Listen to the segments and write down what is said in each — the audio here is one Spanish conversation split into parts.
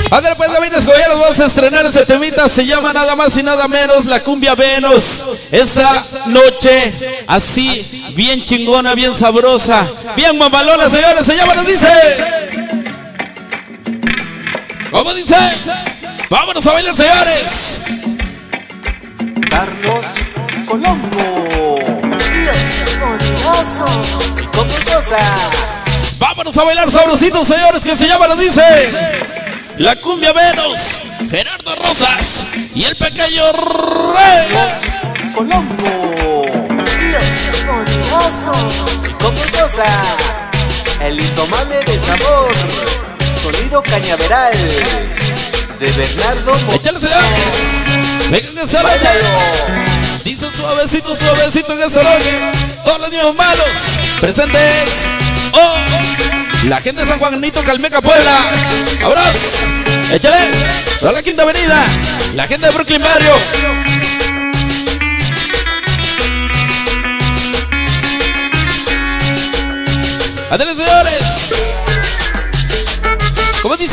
Ándale pues, David Escobedo, vamos a estrenar ese temita. Se llama nada más y nada menos La Cumbia Venus. Esa noche así, bien chingona, bien sabrosa, bien mamalona, señores. Se llama, nos dice. ¿Cómo dice? Vámonos a bailar, señores. Carlos Colombo, y como cosa. Vámonos a bailar sabrosito, señores, que se llama, nos dice La Cumbia Venus, Gerardo Rosas y el pequeño Rey Colombo, y como cosa. El indomable de sabor, sonido cañaveral de Bernardo Montes. Échale, señores. Vengan que esta noche. Dicen suavecito, suavecito en esta noche. Todos los niños malos presentes. Oh, la gente de San Juanito, Calmeca, Puebla. Abrazos. Échale. Toda la Quinta Avenida. La gente de Brooklyn Barrio. Adele, señores. ¿Cómo dice?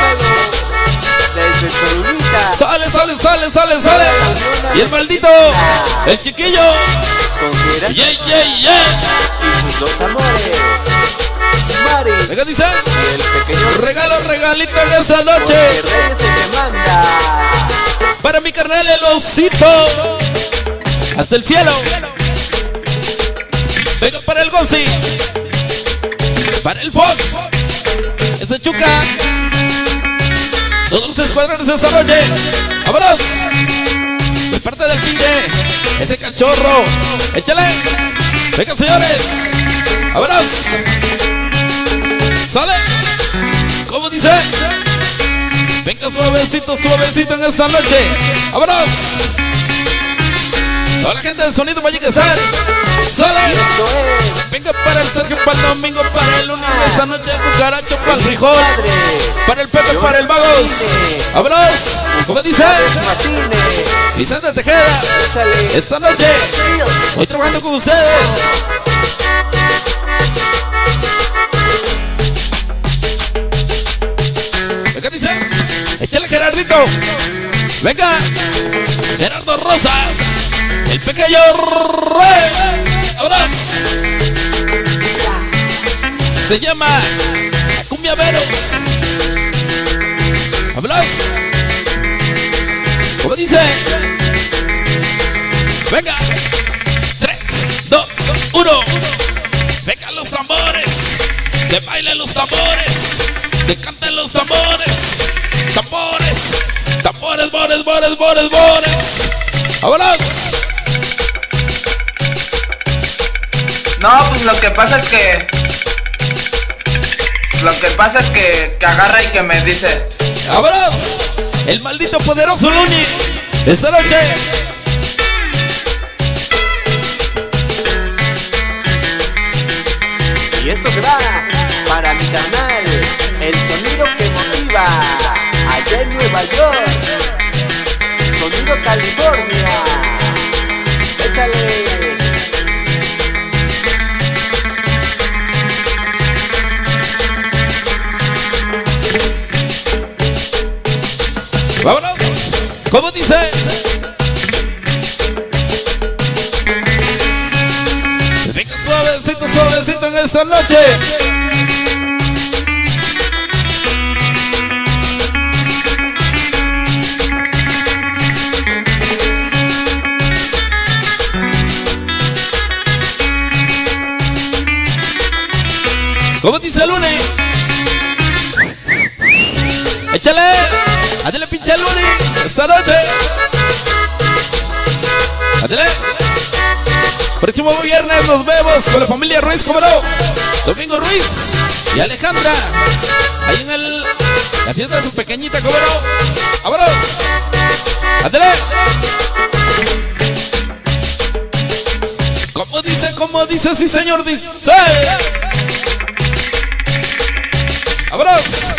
Desde Cholulita. Sale, sale, sale, sale, sale. Y el maldito, el chiquillo. Con Gerardo Yeah, yeah, yeah. y sus dos amores, Mari Venga, dice. y el pequeño Regalo, regalito en esta noche. Porque Reyes se te manda. Para mi carnal el osito. Hasta el cielo. Venga para el Gonzi. Para el Fox. Ese Chuca. Todos los escuadrones esta noche. ¡Vámonos! De parte del pinche. Ese cachorro. Échale. Venga, señores. ¡Vámonos! Sale. ¿Cómo dice? Venga suavecito, suavecito en esta noche. ¡Vámonos! Toda la gente del sonido va a llegar. ¡Sale! Y esto es Venga para el Sergio, para el domingo, para el lunes, esta noche el cucaracho, para el frijol, para el Pepe, para el Vagos. ¡Vámonos! ¿Cómo dice? Martínez. Vicente Tejeda. Échale. Esta noche estoy trabajando con ustedes. Venga, dice. Échale, Gerardito. Venga. Gerardo Rosas. El pequeño Rey. ¡Vámonos! Se llama La Cumbia Venus. ¡Vámonos! ¿Cómo dice? Venga. 3, 2, 1. Venga los tambores. Que bailen los tambores. Que canten los tambores. Tambores. Tambores, bores, bores, bores, bores. ¡Vámonos! No, pues lo que pasa es que agarra y que me dice. ¡Vámonos! El maldito poderoso Luni. Esta noche. Y esto se va para mi canal, el sonido que motiva, allá en Nueva York, sonido California. Échale. ¡Vámonos! ¿Cómo dice? Venga suavecito, suavecito en esta noche. ¿Cómo dice el lunes? ¡Échale! ¡Adele, pinche Luni! ¡Esta noche! ¡Adele! Próximo viernes nos vemos con la familia Ruiz, ¿cómo no? Domingo Ruiz y Alejandra. Ahí en la fiesta de su pequeñita, ¿cómo no? ¡Vámonos! ¡Adele! ¿Cómo dice? ¿Cómo dice? Sí, señor, dice. ¡Vámonos!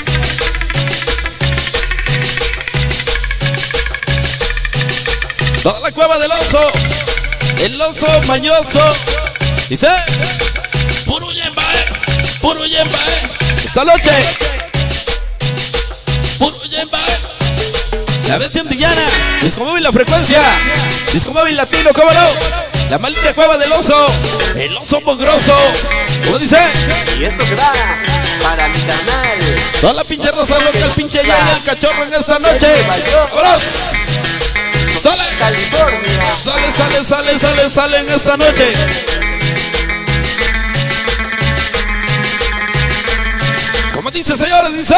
Toda la cueva del oso, el oso mañoso. Dice, puro yemba, puro yemba, esta noche. Puro yemba. La bestia antillana, Disco Móvil La Frecuencia, Disco Móvil Latino, ¿cómo no? La maldita cueva del oso, el oso mongroso. ¿Cómo dice? Y esto se va para mi canal. Toda la pinche raza loca, el pinche ya y el cachorro en esta noche. ¡Vámonos! ¡Sale! California. Sale en esta noche. Como dice, señores, dice.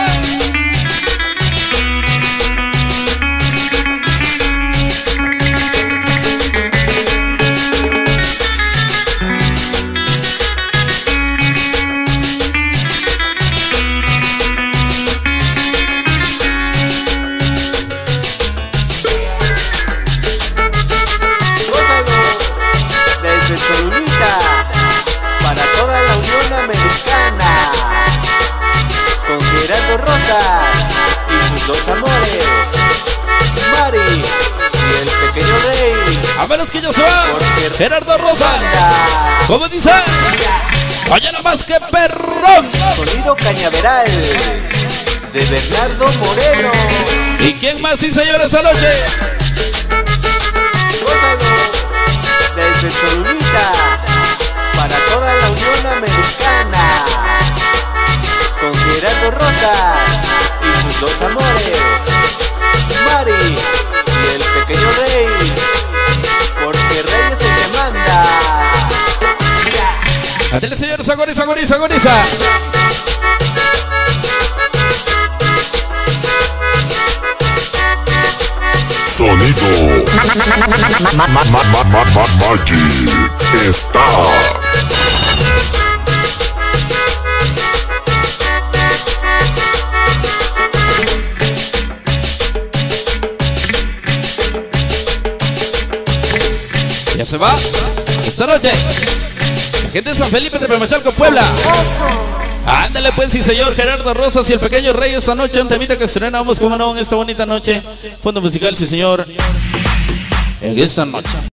Para toda la Unión Americana, con Gerardo Rosas y sus dos amores, Mari y el pequeño rey. A menos que ya se va Gerardo Rosas. ¿Cómo dice? Vaya nada más que perrón. Sonido cañaveral de Bernardo Moreno. ¿Y quién más, sí, señores, esta noche? Desde Cholulita, para toda la Unión Americana, con Gerardo Rosas y sus dos amores, Mari y el pequeño rey, porque Rey es el que manda. Adele, señores, agoniza. Sonido Magic Star. Ya se va esta noche la gente de San Felipe de Pemachalco, Puebla. Ándale pues, sí señor, Gerardo Rosas y el pequeño rey esta noche, un temita que estrenamos, como no, en esta bonita noche. Fondo musical, sí señor, en esta noche.